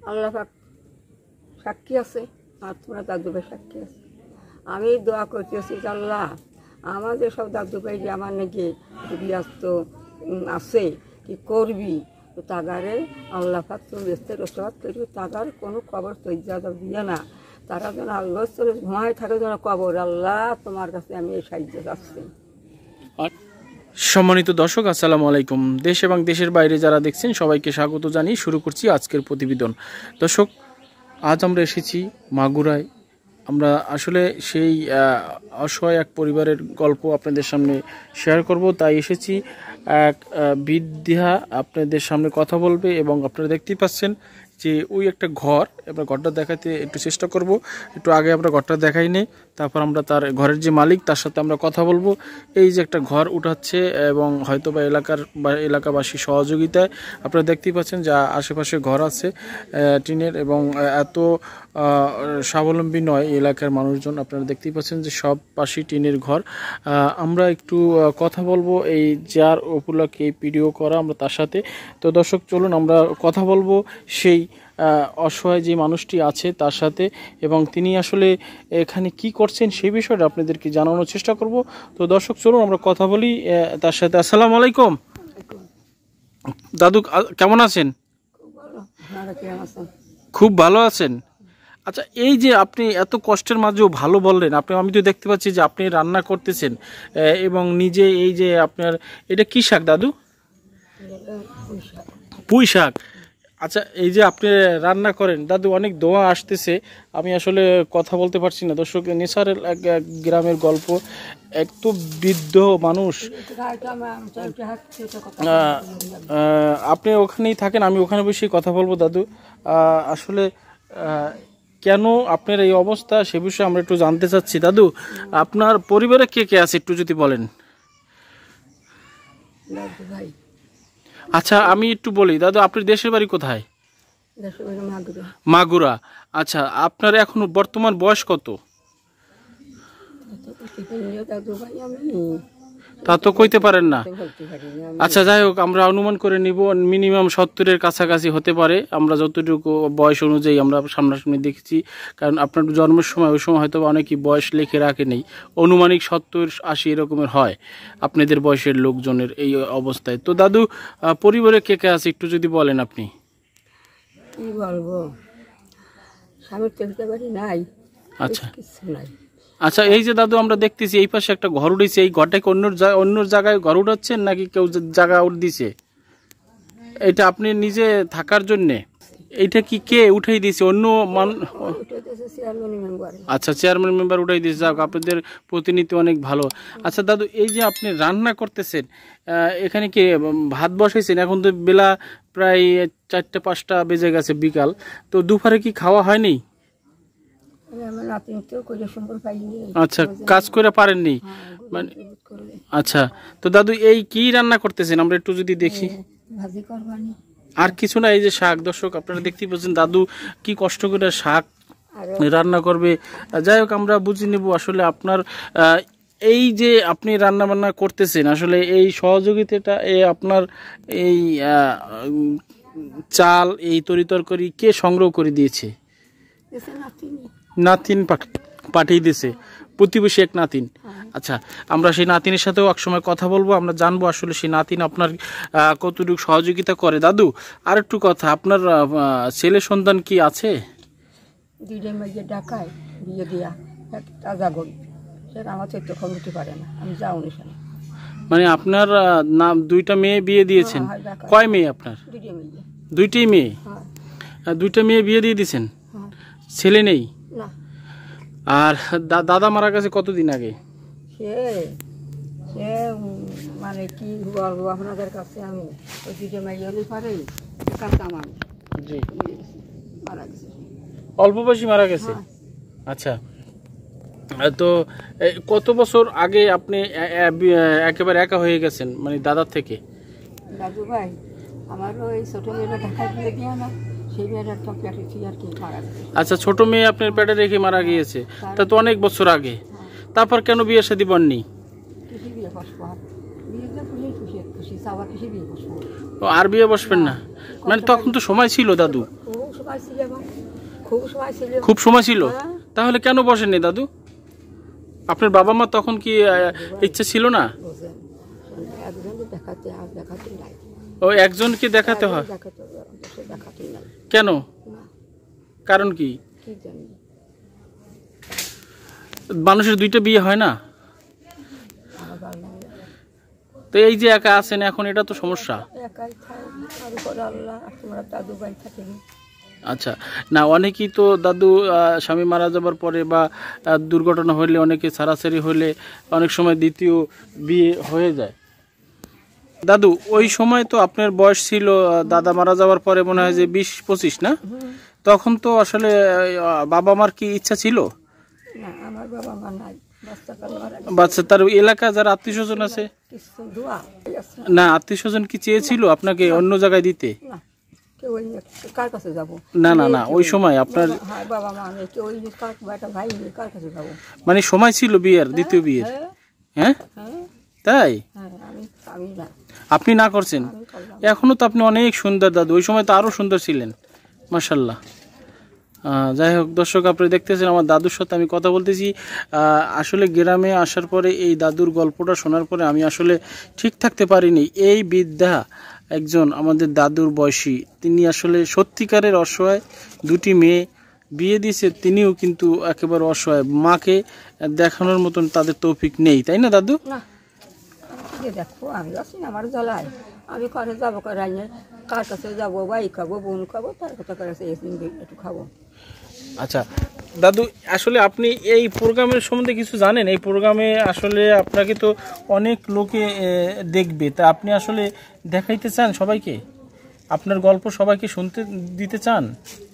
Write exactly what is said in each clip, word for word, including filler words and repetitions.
আল্লাহ পাক সাক্ষী আছে আর তোমরা দাদু ভাই সাক্ষী আছে। আমি দোয়া করতেছি আল্লাহ আমার যে সব দাদু ভাই যে আমার নাকি ব্যস্ত আছে কি করবি তো তাগারে আল্লাহ পাক তুমি ব্যস্ত রসদ করবি তাগার কোনো খবর তৈজা দিয়ে না তারা যেন আল্লাহ চলে ঘুমায় থাকে যেন কবর আল্লাহ তোমার কাছে আমি এই সাহায্য চাচ্ছি। সম্মানিত দর্শক আসসালামু আলাইকুম। দেশ এবং দেশের বাইরে যারা দেখছেন সবাইকে স্বাগত জানিয়ে শুরু করছি আজকের প্রতিবেদন। দর্শক, আজ আমরা এসেছি মাগুরায়। আমরা আসলে সেই অসহায় এক পরিবারের গল্প আপনাদের সামনে শেয়ার করব, তাই এসেছি। এক বৃদ্ধা আপনাদের সামনে কথা বলবে এবং আপনারা দেখতেই পাচ্ছেন যে ওই একটা ঘর, এবার ঘরটা দেখাতে একটু চেষ্টা করব। একটু আগে আমরা ঘরটা দেখাই নেই, তারপর আমরা তার ঘরের যে মালিক তার সাথে আমরা কথা বলবো। এই যে একটা ঘর উঠাচ্ছে এবং হয়তো বা এলাকার বা এলাকাবাসী সহযোগিতায় আপনারা দেখতেই পাচ্ছেন যা আশেপাশে ঘর আছে টিনের, এবং এত স্বাবলম্বী নয় এলাকার মানুষজন। আপনারা দেখতেই পাচ্ছেন যে সব পাশেই টিনের ঘর। আমরা একটু কথা বলবো এই যার উপলক্ষে এই ভিডিও করা আমরা তার সাথে। তো দর্শক চলুন আমরা কথা বলবো সেই অসহায় যে মানুষটি আছে তার সাথে, এবং তিনি আসলে এখানে কি করছেন সেই বিষয়টা আপনাদেরকে জানানোর চেষ্টা করব। তো দর্শক চলুন আমরা কথা বলি তার সাথে। আসসালামু আলাইকুম দাদু, কেমন আছেন? খুব ভালো আছেন। আচ্ছা, এই যে আপনি এত কষ্টের মাঝেও ভালো বললেন, আপনি আমি তো দেখতে পাচ্ছি যে আপনি রান্না করতেছেন এবং নিজে এই যে আপনার এটা কি শাক দাদু? পুঁই শাক। আচ্ছা, এই যে আপনি রান্না করেন দাদু, অনেক দোয়া আসতেছে, আমি আসলে কথা বলতে পারছি না। দর্শক, নেশারের এক গ্রামের গল্প, এক তো বৃদ্ধ মানুষ, আপনি ওখানেই থাকেন, আমি ওখানে বসেই কথা বলবো দাদু। আসলে কেন আপনার এই অবস্থা সে বিষয়ে আমরা একটু জানতে চাচ্ছি। দাদু, আপনার পরিবারে কে কে আছে একটু যদি বলেন। আচ্ছা, আমি একটু বলি দাদু, আপনার দেশের বাড়ি কোথায়? মাগুরা। আচ্ছা, আপনার এখন বর্তমান বয়স কত? তা তো কইতে পারেন না। আচ্ছা, যাই হোক, আমরা অনুমান করে নিব মিনিমাম সত্তরের কাছাকাছি হতে পারে, আমরা যতটুকু বয়স অনুযায়ী আমরা সামনাসামনি দেখেছি। কারণ আপনার জন্মের সময় ওই সময় হয়তো অনেকেই বয়স লিখে রাখে নেই, অনুমানিক সত্তর আশি এরকমের হয় আপনাদের বয়সের লোকজনের এই অবস্থায়। তো দাদু, পরিবারে কে কে আছে একটু যদি বলেন আপনি। কি বলবো, স্বামীর চলতে পারি নাই। আচ্ছা কিছু নাই। আচ্ছা, এই যে দাদু আমরা দেখতেছি এই পাশে একটা ঘর উঠেছে, এই ঘরটাকে অন্য অন্য জায়গায় ঘর উঠাচ্ছেন নাকি কেউ জায়গা উঠ দিছে? এটা আপনি নিজে থাকার জন্যে? এইটা কি কে উঠাই দিয়েছে? অন্য মানুষ? আচ্ছা, চেয়ারম্যান মেম্বার উঠাই দিয়েছে। যাক, আপনাদের প্রতিনিধি অনেক ভালো। আচ্ছা দাদু, এই যে আপনি রান্না করতেছেন, এখানে কি ভাত বসাইছেন? এখন তো বেলা প্রায় চারটে পাঁচটা বেজে গেছে বিকাল, তো দুপুরে কি খাওয়া হয়নি? আচ্ছা, কাজ করে পারেননি মানে? আচ্ছা, তো দাদু এই কি রান্না করতেছেন আমরা একটু যদি দেখি। আর কিছু না, এই যে শাক। দর্শক, আপনারা দেখতেই পাচ্ছেন দাদু কি কষ্ট করে শাক রান্না করবে। যাই হোক, আমরা বুঝে নেব আসলে আপনার এই যে আপনি রান্না বান্না করতেছেন, আসলে এই সহযোগিতাটা এই আপনার এই চাল এই তরি তরকারি কে সংগ্রহ করে দিয়েছে? নাতিন পাঠিয়ে দিয়েছে, প্রতিবেশী এক নাতিন। আচ্ছা, আমরা সেই নাতিনের সাথেও একসময় কথা বলবো, আমরা জানবো আসলে সেই নাতিন আপনার কতটুকু সহযোগিতা করে। দাদু, আর একটু কথা, আপনার ছেলে সন্তান কি আছে? মানে আপনার নাম দুইটা মেয়ে বিয়ে দিয়েছেন? কয় মেয়ে আপনার? দুইটাই মেয়ে। দুইটা মেয়ে বিয়ে দিয়ে দিয়েছেন, ছেলে নেই? আর দাদা মারা গেছে কতদিন আগে? মানে কি বলবো আপনাদের কাছে, আমি অল্প বয়সী মারা গেছে। আচ্ছা, তো কত বছর আগে আপনি একেবারে একা হয়ে গেছেন মানে দাদার থেকে? দাদু ভাই আমার ওই ছোট মেয়েটা ঢাকা দিয়ে দিয়ে না, সেই মেয়েটার তো পেটে আর কি মারা গেছে। আচ্ছা, ছোট মেয়ে আপনার পেটে রেখে মারা গিয়েছে, তা তো অনেক বছর আগে। তারপর কেন বিয়ে শাদী বননি? আর বিয়ে বসবেন না মানে? তখন তো সময় ছিল দাদু। সময় ছিল আমার, খুব সময় ছিল। খুব সময় ছিল? হ্যাঁ। তাহলে কেন বসেননি দাদু? আপনার বাবা মা তখন কি আহ, ইচ্ছা ছিল না? বুঝলেন, একজনকে দেখাতে আর দেখাতে নাই। ও একজনকে দেখাতে হয়? দেখাতে সে দেখাতে নাই। কেন? না, কারণ কি? কি জানি। মানুষের দুইটা বিয়ে হয় না? আমার বাবা তো এই যে একা আছেন এখন, এটা তো সমস্যা। একাই খায়, আর উপরে আল্লাহ, আর তোমরা দাদু ভাই থাকেনি। আচ্ছা, না অনেকেই তো দাদু আহ, স্বামী মারা যাবার পরে বা আহ, দুর্ঘটনা হলে, অনেকে ছাড়াছাড়ি হলে অনেক সময় দ্বিতীয় বিয়ে হয়ে যায়। দাদু ওই সময় তো আপনার বয়স ছিল, আহ, দাদা মারা যাওয়ার পরে মনে হয় যে বিশ পঁচিশ না? তখন তো আসলে আহ, বাবা মার কি ইচ্ছা ছিল? না, আমার বাবা মা নাই, বাচ্চাকাল মারা গেছে। বাচ্চা তার এলাকা যারা আত্মীয় স্বজন আছে, কিছু দোয়া আছে। না আত্মীয় স্বজন কি চেয়েছিল আপনাকে অন্য জায়গায় দিতে? না, কেউ ওই কার কাছে যাবো? না না না, ওই সময় আপনার হ্যাঁ, বাবা মা নেই, কেউ ওই কার বেটা ভাই নেই, কার কাছে যাবো? মানে সময় ছিল বিয়ের, দ্বিতীয় বিয়ের? হ্যাঁ, হ্যাঁ হ্যাঁ, তাই? হ্যাঁ, আমি আমি না, আপনি না করছেন? আমি করলাম। এখনো তো আপনি অনেক সুন্দর দাদু, ওই সময় তো আরো সুন্দর ছিলেন, মাশাল্লাহ। আহ, যাই হোক দর্শক, আপনি দেখতেছেন আমার দাদুর সাথে আমি কথা বলতেছি। আহ, আসলে গ্রামে আসার পরে এই দাদুর গল্পটা শোনার পরে আমি আসলে ঠিক থাকতে পারিনি। এই বৃদ্ধা একজন আমাদের দাদুর বয়সী, তিনি আসলে সত্যিকারের অসহায়। দুটি মেয়ে বিয়ে দিয়েছে, তিনিও কিন্তু একেবারে অসহায়। মাকে দেখানোর মতন তাদের তৌফিক নেই, তাই না দাদু? না, আমি কি দেখো, আমি আছি না, আমার জ্বালায়। আমি করে যাবো করে, কার কাছে যাবো? ভাই খাবো, বোন খাবো, তার কথা করে একটু খাবো। আচ্ছা দাদু, আসলে আপনি এই প্রোগ্রামের সম্বন্ধে কিছু জানেন? এই প্রোগ্রামে আসলে আপনাকে তো অনেক লোকে এ, দেখবে, তা আপনি আসলে দেখাইতে চান সবাইকে? আপনার গল্প সবাইকে শুনতে দিতে চান?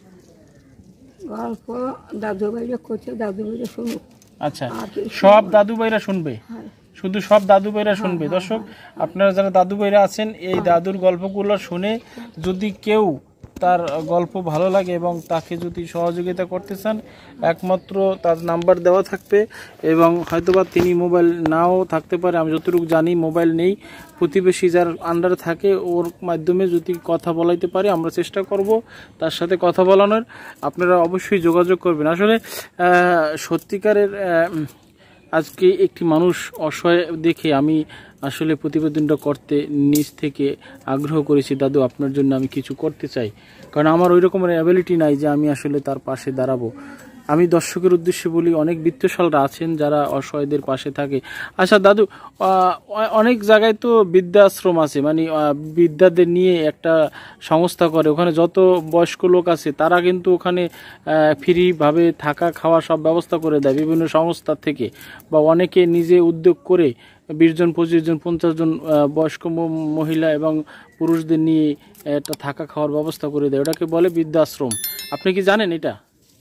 গল্প দাদু ভাইরা করছে, দাদু ভাইরা শুনুক। আচ্ছা, সব দাদু ভাইরা শুনবে? হ্যাঁ, শুধু সব দাদু ভাইরা শুনবে? দর্শক, আপনারা যারা দাদু ভাইরা আছেন, এই দাদুর গল্পগুলো শুনে যদি কেউ তার গল্প ভালো লাগে এবং তাকে যদি সহযোগিতা করতে চান, একমাত্র তার নাম্বার দেওয়া থাকবে, এবং হয়তোবা তিনি মোবাইল নাও থাকতে পারে, আমি যতটুকু জানি মোবাইল নেই। প্রতিবেশী যার আন্ডারে থাকে ওর মাধ্যমে যদি কথা বলাইতে পারে, আমরা চেষ্টা করব তার সাথে কথা বলানোর। আপনারা অবশ্যই যোগাযোগ করবেন। আসলে সত্যিকারের আজকে একটি মানুষ অসহায় দেখে আমি আসলে প্রতিবেদনটা করতে নিজ থেকে আগ্রহ করেছি। দাদু, আপনার জন্য আমি কিছু করতে চাই, কারণ আমার ওই রকমের অ্যাবিলিটি নাই যে আমি আসলে তার পাশে দাঁড়াবো। আমি দর্শকের উদ্দেশ্যে বলি, অনেক বিত্তশালরা আছেন যারা অসহায়দের পাশে থাকে। আচ্ছা দাদু, অনেক জায়গায় তো বৃদ্ধাশ্রম আছে, মানে বৃদ্ধাদের নিয়ে একটা সংস্থা করে, ওখানে যত বয়স্ক লোক আছে তারা কিন্তু ওখানে ফ্রিভাবে থাকা খাওয়া সব ব্যবস্থা করে দেয় বিভিন্ন সংস্থা থেকে, বা অনেকে নিজে উদ্যোগ করে বিশ জন পঁচিশ জন পঞ্চাশ জন বয়স্ক মহিলা এবং পুরুষদের নিয়ে একটা থাকা খাওয়ার ব্যবস্থা করে দেয়, ওটাকে বলে বৃদ্ধাশ্রম। আপনি কি জানেন এটা?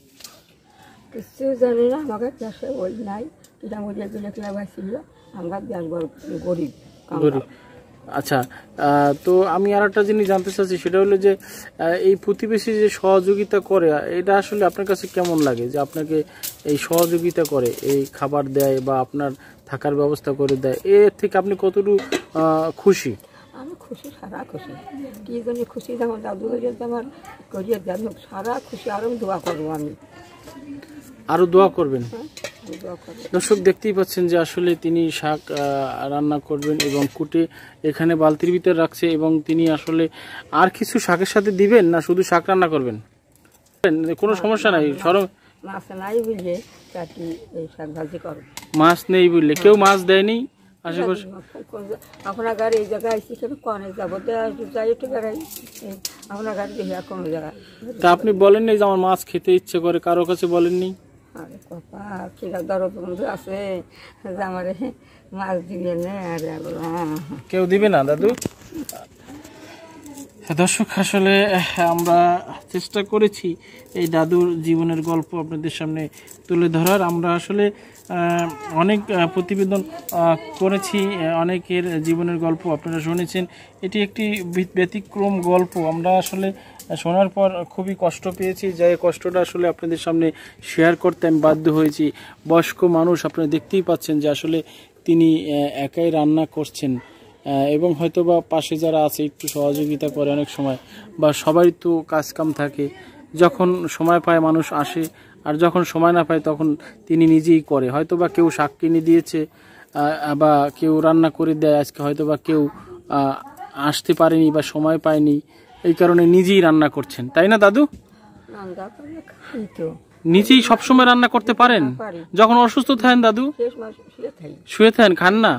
কিছু জানি না, আমাকে দেশে ওই নাই, এটা মধ্যে ছিল, আমরা দেশ গরিব গরিব। আচ্ছা, তো আমি আর একটা জিনিস জানতে চাচ্ছি, সেটা হলো যে এই প্রতিবেশী যে সহযোগিতা করে, এটা আসলে আপনার কাছে কেমন লাগে যে আপনাকে এই সহযোগিতা করে, এই খাবার দেয় বা আপনার থাকার ব্যবস্থা করে দেয়, এর থেকে আপনি কতটুকু খুশি? আমি খুশি, সারা খুশি। কি জানি খুশি, যেমন দাদু হয়ে আমার করিয়ে দেন, সারা খুশি। আরও দোয়া করবো, আমি আরো দোয়া করবেন। দর্শক দেখতেই পাচ্ছেন যে আসলে তিনি শাক রান্না করবেন এবং কুটে এখানে বালতির ভিতরে রাখছে, এবং তিনি আসলে আর কিছু শাকের সাথে দিবেন না, শুধু শাক রান্না করবেন? কোনো সমস্যা নাই, সরম মাছ নাই বুঝলে এই শাক ভাজি করো। মাছ নেই বুঝলে? কেউ মাছ দেয়নি আশেপাশে? আপনার গাড়ি এই জায়গায় আসছি, কেন কনে যাবো, যাই একটু বেড়াই, আপনার গাড়ি দেখি আর কোনো জায়গায়। তা আপনি বলেননি যে আমার মাছ খেতে ইচ্ছে করে, কারো কাছে বলেননি? আরে কপা খিদা দরদ বন্ধু আছে যে আমার মাছ দিবে না, আরে কেউ দিবে না দাদু? দর্শক, আসলে আমরা চেষ্টা করেছি এই দাদুর জীবনের গল্প আপনাদের সামনে তুলে ধরার। আমরা আসলে অনেক প্রতিবেদন করেছি, অনেকের জীবনের গল্প আপনারা শুনেছেন। এটি একটি ব্যতিক্রম গল্প। আমরা আসলে শোনার পর খুবই কষ্ট পেয়েছি, যে কষ্টটা আসলে আপনাদের সামনে শেয়ার করতে আমি বাধ্য হয়েছি। বয়স্ক মানুষ, আপনারা দেখতেই পাচ্ছেন যে আসলে তিনি একাই রান্না করছেন, এবং হয়তো বা পাশে যারা আছে একটু সহযোগিতা করে অনেক সময়, বা সবাই তো কাজকাম থাকে, যখন সময় পায় মানুষ আসে, আর যখন সময় না পায় তখন তিনি নিজেই করে। হয়তো বা কেউ শাক কিনে দিয়েছে বা কেউ রান্না করে দেয়, আজকে হয়তো বা কেউ আসতে পারেনি বা সময় পায়নি, এই কারণে নিজেই রান্না করছেন, তাই না দাদু? নিজেই সবসময় রান্না করতে পারেন? যখন অসুস্থ থাকেন দাদু শুয়ে থাকেন, খান না?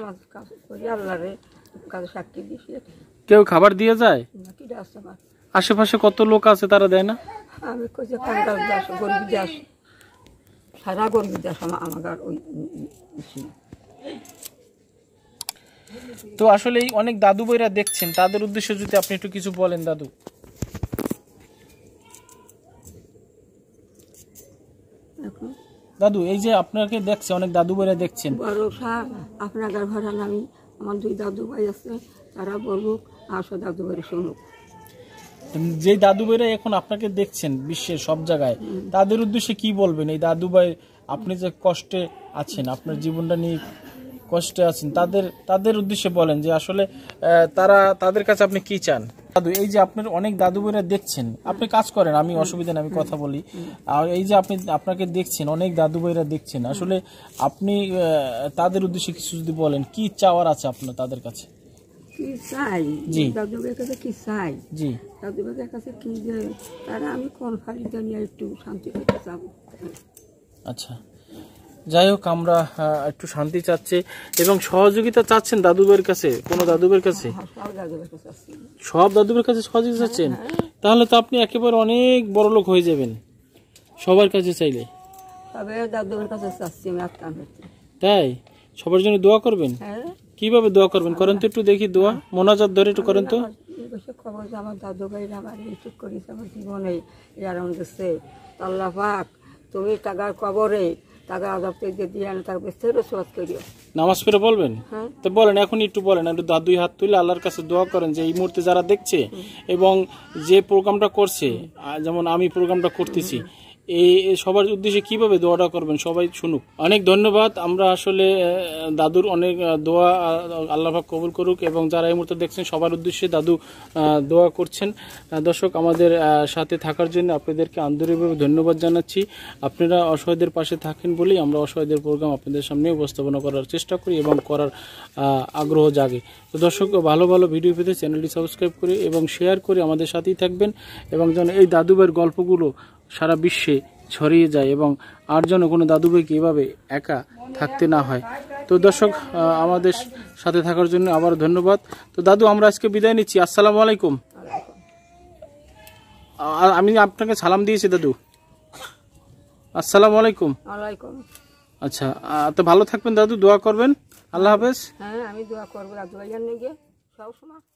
কেউ খাবার দিয়ে যায়? আশেপাশে কত লোক আছে, তারা দেয় না? আমি সারা গরিব দেশ আমার ওই। তো আসলে অনেক দাদু বইরা দেখছেন, তাদের উদ্দেশ্যে যদি আপনি একটু কিছু বলেন দাদু। দাদু এই যে আপনাকে দেখছে অনেক দাদু বইরা দেখছেন, আপনার ভাড়া আমি আমার দুই দাদু ভাই আছে, তারা বলুক আসো দাদু ভাই শুনুক। যে দাদু ভাইরা এখন আপনাকে দেখছেন বিশ্বের সব জায়গায়, তাদের উদ্দেশ্যে কি বলবেন? এই দাদু ভাই আপনি যে কষ্টে আছেন, আপনার জীবনটা নিয়ে কষ্টে আছেন, তাদের তাদের উদ্দেশ্যে বলেন যে আসলে তারা তাদের কাছে আপনি কি চান? দাদু এই যে আপনার অনেক দাদু ভাইরা দেখছেন, আপনি কাজ করেন, আমি অসুবিধা নেই, আমি কথা বলি। আর এই যে আপনি আপনাকে দেখছেন, অনেক দাদু ভাইরা দেখছেন, আসলে আপনি তাদের উদ্দেশ্যে কিছু যদি বলেন, কি চাওয়ার আছে আপনার তাদের কাছে? কি চাই দাদু ভাইয়ের কাছে, কি চাই জি দাদু ভাইয়ের কাছে কি যে তারা আমি কোন ফালিতে নিয়ে একটু শান্তি পেতে চাব। আচ্ছা, যাই হোক, আমরা একটু শান্তি চাচ্ছি এবং সহযোগিতা চাচ্ছেন দাদু ভাইয়ের কাছে। কোন দাদু ভাইয়ের কাছে? সব দাদু ভাইয়ের কাছে সহযোগিতা চাচ্ছেন? তাহলে তো আপনি একেবারে অনেক বড় লোক হয়ে যাবেন সবার কাছে চাইলে। দাদু ভাইয়ের কাছে চাচ্ছি আমি। তাই সবার জন্য দোয়া করবেন? কিভাবে দোয়া করবেন করেন তো একটু দেখি, দোয়া মোনাজাত ধরে একটু করেন তো। খবর যে আমার দাদু ভাইরা আমার ঠিক করেছে, আমার জীবনে আরাম দিচ্ছে। আল্লাহ পাক তুমি টাকার কবরে টাকা আজাব থেকে দিয়ে আনে, তার বেশ রসবাস করিও। নামাজ পড়ে বলবেন? তো বলেন, এখন একটু বলেন, একটু দাদুই হাত তুলে আল্লাহর কাছে দোয়া করেন যে এই মুহূর্তে যারা দেখছে এবং যে প্রোগ্রামটা করছে, যেমন আমি প্রোগ্রামটা করতেছি, এই সবার উদ্দেশ্যে কিভাবে দোয়াটা করবেন সবাই শুনুক। অনেক ধন্যবাদ। আমরা আসলে দাদুর অনেক দোয়া আল্লাহ পাক কবুল করুক, এবং যারা এই মুহূর্তে দেখছেন সবার উদ্দেশ্যে দাদু দোয়া করছেন। দর্শক, আমাদের সাথে থাকার জন্য আপনাদেরকে আন্তরিকভাবে ধন্যবাদ জানাচ্ছি। আপনারা অসহায়দের পাশে থাকেন বলেই আমরা অসহায়দের প্রোগ্রাম আপনাদের সামনে উপস্থাপনা করার চেষ্টা করি এবং করার আগ্রহ জাগে। তো দর্শক, ভালো ভালো ভিডিও পেতে চ্যানেলটি সাবস্ক্রাইব করে এবং শেয়ার করে আমাদের সাথেই থাকবেন, এবং যেন এই দাদু ভাইয়ের গল্পগুলো সারা বিশ্বে ছড়িয়ে যায় এবং আর যেন কোনো দাদু ভাইকে এভাবে একা থাকতে না হয়। তো দর্শক, আমাদের সাথে থাকার জন্য আবার ধন্যবাদ। তো দাদু, আমরা আজকে বিদায় নিচ্ছি। আসসালামু আলাইকুম। আমি আপনাকে সালাম দিয়েছি দাদু। আসসালামু আলাইকুম। আচ্ছা, তো ভালো থাকবেন দাদু, দোয়া করবেন। আল্লাহ হাফেজ। হ্যাঁ, আমি দোয়া করবো দাদু ভাইয়ার নিয়ে সব সময়।